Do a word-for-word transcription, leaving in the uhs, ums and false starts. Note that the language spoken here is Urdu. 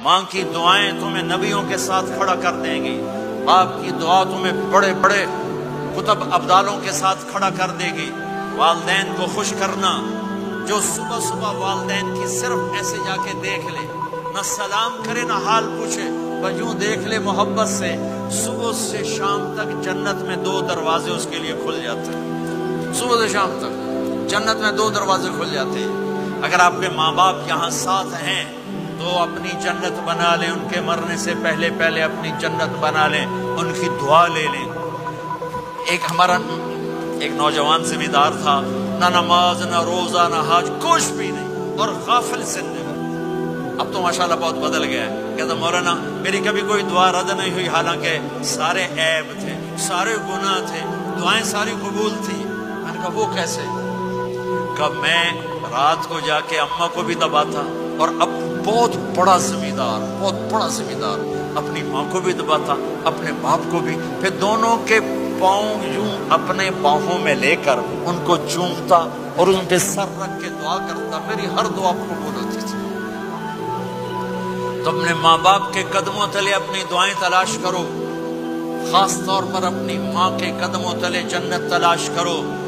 ماں کی دعائیں تمہیں نبیوں کے ساتھ کھڑا کر دیں گی، باپ کی دعا تمہیں بڑے بڑے کتب ابدالوں کے ساتھ کھڑا کر دے گی۔ والدین کو خوش کرنا، جو صبح صبح والدین کی صرف ایسے جا کے دیکھ لے، نہ سلام کرے نہ حال پوچھے، بس یوں دیکھ لے محبت سے، صبح سے شام تک جنت میں دو دروازے اس کے لیے کھل جاتے ہیں۔ صبح سے شام تک جنت میں دو دروازے کھل جاتے ہیں۔ اگر آپ کے ماں باپ یہاں ساتھ ہیں تو اپنی جنت بنا لیں، ان کے مرنے سے پہلے پہلے اپنی جنت بنا لیں، ان کی دعا لے لیں۔ ایک ہمارا ایک نوجوان زمیندار تھا، نہ نماز نہ روزہ نہ حج، کچھ بھی نہیں، اور غافل زندگی۔ اب تو ماشاءاللہ بہت بدل گیا ہے۔ کہتا مولانا میری کبھی کوئی دعا رد نہیں ہوئی، حالانکہ سارے عیب تھے، سارے گناہ تھے، دعائیں ساری قبول تھی۔ میں نے کہا وہ کیسے؟ کہ میں رات کو جا کے اماں کو بھی دباتا، اور اب بہت بڑا زمیندار بہت بڑا زمیندار اپنی ماں کو بھی دباتا، اپنے باپ کو بھی، پھر دونوں کے پاؤں یوں اپنے باہوں میں لے کر ان کو چومتا اور ان پہ سر رکھ کے دعا کرتا، میری ہر دعا قبول ہوتی تھی۔ تم نے ماں باپ کے قدموں تلے اپنی دعائیں تلاش کرو، خاص طور پر اپنی ماں کے قدموں تلے جنت تلاش کرو۔